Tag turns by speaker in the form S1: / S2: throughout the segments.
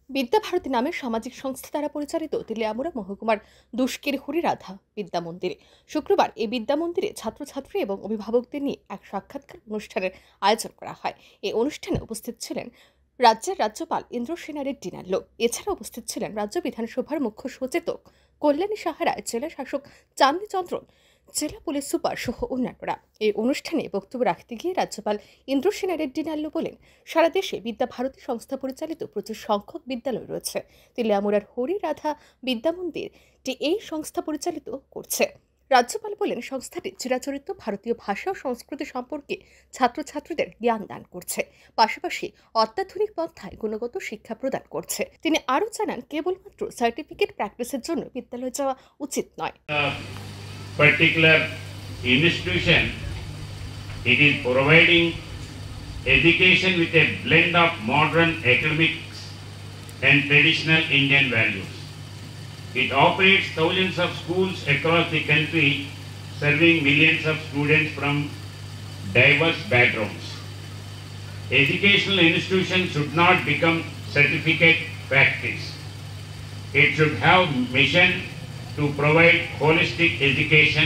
S1: বিদ্যাভারতী নামে সামাজিক সংস্থা দ্বারা পরিচালিত তেলিয়ামুড়া মহকুমার দুষ্কের হরিরাধা বিদ্যা মন্দিরে শুক্রবার এই বিদ্যা মন্দিরে ছাত্রছাত্রী এবং অভিভাবকদের নিয়ে এক সাক্ষাৎকার অনুষ্ঠানের আয়োজন করা হয়। এই অনুষ্ঠানে উপস্থিত ছিলেন রাজ্যের রাজ্যপাল ইন্দ্রসেনা রেড্ডি নাল্লো। এছাড়া উপস্থিত ছিলেন রাজ্য বিধানসভার মুখ্য সচেতক কল্যাণী সাহা, জেলা শাসক চাঁদনী চন্দ্রন, জেলা পুলিশ সুপার সহ অন্যান্যরা। এই অনুষ্ঠানে বক্তব্য রাখতে গিয়ে রাজ্যপাল ইন্দ্রসেনা রেড্ডি নাল্লো বলেন, সারা দেশে বিদ্যাভারতী সংস্থা পরিচালিত প্রচুর সংখ্যক বিদ্যালয় রয়েছে। তেলিয়ামুড়ার হরিরাধা বিদ্যা মন্দিরটি এই সংস্থা পরিচালিত করছে। রাজ্যপাল বলেন, সংস্থাটি চিরাচরিত ভারতীয় ভাষা ও সংস্কৃতি সম্পর্কে ছাত্রছাত্রীদের জ্ঞান দান করছে, পাশাপাশি অত্যাধুনিক পন্থায় গুণগত শিক্ষা প্রদান করছে। তিনি আরও জানান, কেবলমাত্র সার্টিফিকেট প্র্যাকটিসের জন্য বিদ্যালয়ে যাওয়া উচিত নয়।
S2: Particular institution, it is providing education with a blend of modern academics and traditional Indian values. It operates thousands of schools across the country, serving millions of students from diverse backgrounds. Educational institutions should not become certificate practice. It should have mission to provide holistic education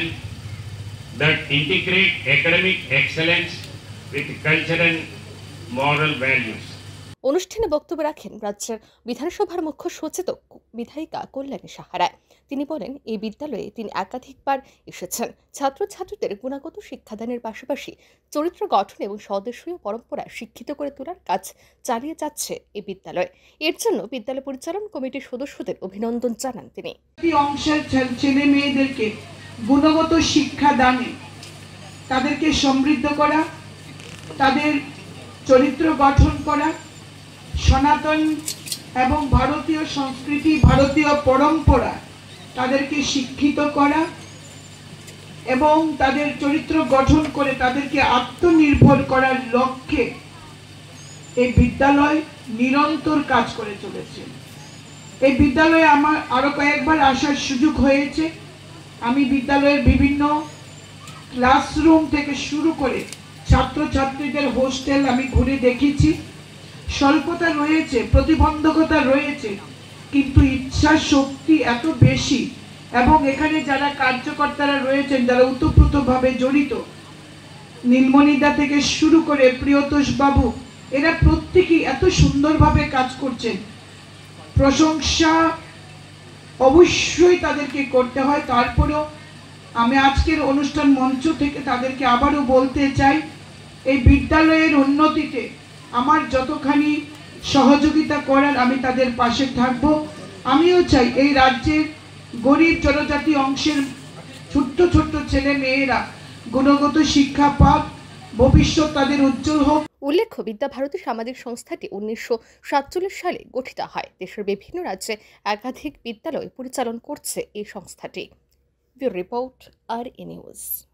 S2: that integrate academic excellence with cultural and moral values.
S1: অনুষ্ঠানে বক্তব্য রাখেন রাজ্যের বিধানসভার মুখ্য সচেতক বিধায়িকা কল্যাণী সাহা। তিনি বলেন, এই বিদ্যালয়ে তিনি একাধিকবার এসেছেন। ছাত্রছাত্রীদের গুণগত শিক্ষাদানের পাশাপাশি চরিত্র গঠন এবং স্বদেশীয় পরম্পরা শিক্ষিত করে তোলার কাজ চালিয়ে যাচ্ছে এই বিদ্যালয়। এর জন্য বিদ্যালয় পরিচালন কমিটির সদস্যদের অভিনন্দন জানান তিনি।
S3: অংশের ছেলে মেয়েদেরকে গুণগত শিক্ষা দানে, তাদেরকে সমৃদ্ধ করা, তাদের চরিত্র গঠন করা, সনাতন এবং ভারতীয় সংস্কৃতি, ভারতীয় পরম্পরা তাদেরকে শিক্ষিত করা এবং তাদের চরিত্র গঠন করে তাদেরকে আত্মনির্ভর করার লক্ষ্যে এই বিদ্যালয় নিরন্তর কাজ করে চলেছে। এই বিদ্যালয়ে আমার আরো কয়েকবার আসার সুযোগ হয়েছে। আমি বিদ্যালয়ের বিভিন্ন ক্লাসরুম থেকে শুরু করে ছাত্রছাত্রীদের হোস্টেল আমি ঘুরে দেখেছি। স্বল্পতা রয়েছে, প্রতিবন্ধকতা রয়েছে, কিন্তু ইচ্ছা শক্তি এত বেশি এবং এখানে যারা কার্যকর্তারা রয়েছেন, যারা ওতপ্রোতভাবে জড়িত, নীলমণিদা থেকে শুরু করে প্রিয়তোষ বাবু, এরা প্রত্যেকেই এত সুন্দরভাবে কাজ করছেন। প্রশংসা অবশ্যই তাদেরকে করতে হয়। তারপরেও আমি আজকের অনুষ্ঠান মঞ্চ থেকে তাদেরকে আবারও বলতে চাই, এই বিদ্যালয়ের উন্নতিতে আমার যতখানি সহযোগিতা করার আমি তাদের পাশে থাকব। আমিও চাই এই রাজ্যের গরিব জনজাতি অংশের ছোট্ট ছোট্ট ছেলে মেয়েরা গুণগত শিক্ষা পাক, ভবিষ্যৎ তাদের উজ্জ্বল হোক।
S1: উল্লেখ্য, বিদ্যাভারতী সামাজিক সংস্থাটি 1947 সালে গঠিত হয়। দেশের বিভিন্ন রাজ্যে একাধিক বিদ্যালয় পরিচালনা করছে এই সংস্থাটি। Bureau report, RE news.